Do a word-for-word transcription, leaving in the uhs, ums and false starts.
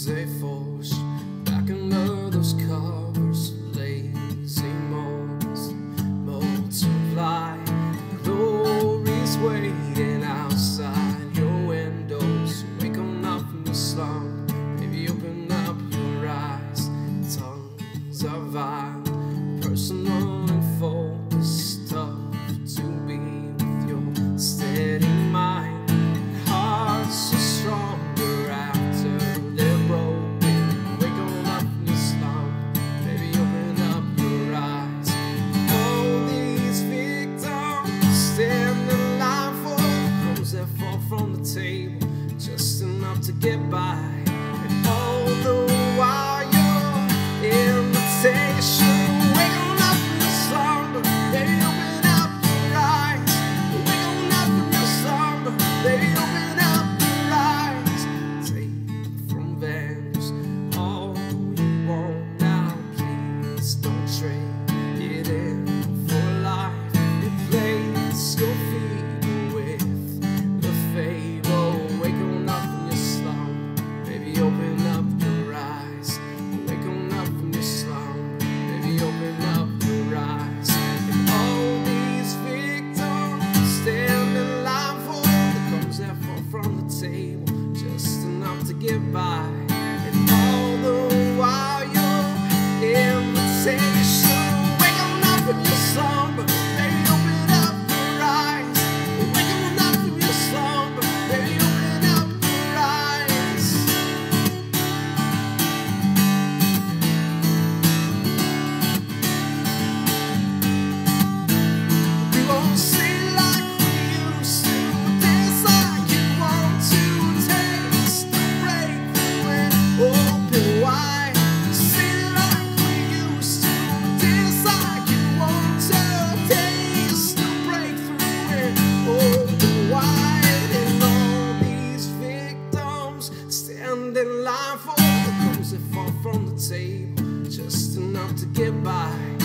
as they force back under those covers. Lazy moments multiply. Glory's waiting outside your windows. Wake on up from the slumber, baby, open up your eyes. Tongues are vile, personal and focused. Tough to be with your steady mind. Hearts so stronger after they're broken. Wake on up from the slumber, baby, open up your eyes. All these victims stand in line for crumbs that fall from the table, just enough to get by. And all the while your invitation. Wake on up from the slumber, baby, open up your eyes. Wake on up from the slumber, baby, open up your eyes. Take from vendors all you want now, please don't trade it in for life. Replace your feet with the fable. Wake on up from your slumber, baby, open up your eyes. Wake on up from your slumber, baby, open up your eyes. And all these victims stand in line for the crumbs that fall from the table, just enough to get by. And all the while your invitation. Wake on up from your slumber, baby, open up your eyes. Wake on up from your slumber, baby, open up your eyes. We won't sing like we used to, dance like you want to, taste the breakthrough and open wide. Sing like we used to, dance like you want to, taste the breakthrough and open wide. And all these victims stand in line for the crumbs that fall from the table, just enough to get by.